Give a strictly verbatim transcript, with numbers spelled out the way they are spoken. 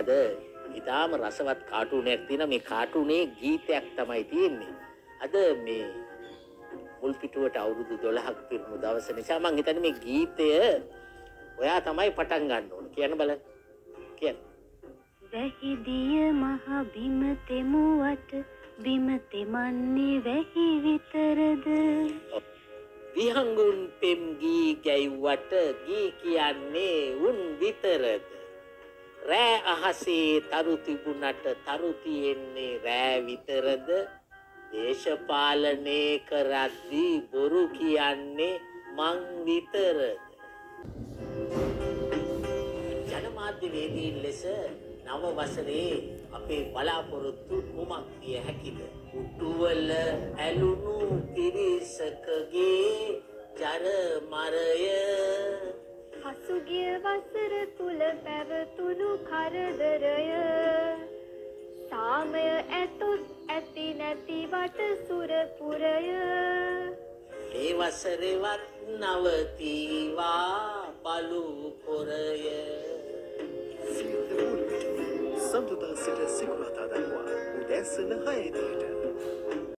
අද ඉතාම රසවත් කාටුනයක් තියෙනවා. මේ කාටුනේ ගීතයක් තමයි තියෙන්නේ. අද මේ මුල් පිටුවට අවුරුදු දොළහක් පිරුණු දවස නිසා මම හිතන්නේ මේ ගීතය ඔයා තමයි පටන් ගන්න ඕන. කියන්න බලන්න. කියන්න. වැහිදිය මහ බිම තෙමුවට බිම තෙමන්නේ වැහි විතරද විහංගුන් පෙම් ගී ගැයුවට ගී කියන්නේ උන් විතරද රෑ අහසේ තරු තිබුණට තරු තියෙන්නේ රෑ විතරද දේශපාලනය කරද්දී බොරු කියන්නේ මං විතරද ජනමාධ්‍යවේදීන් ලෙස නව වසරේ අපේ බලාපොරොත්තු කුමක් විය හැකිද? උටුවල ඇලුණු පිරිසකගේ ජර මරය පසුගිය වසර තුල පැවතුණු කරදරය සාමය ඇතොත් ඇති නැති වට සුරපුරය ඒ වසරේවත් නවතිවා බලු පොරය සඳුදා සිට සිකුරාදා දක්වා උදැසන හයදීට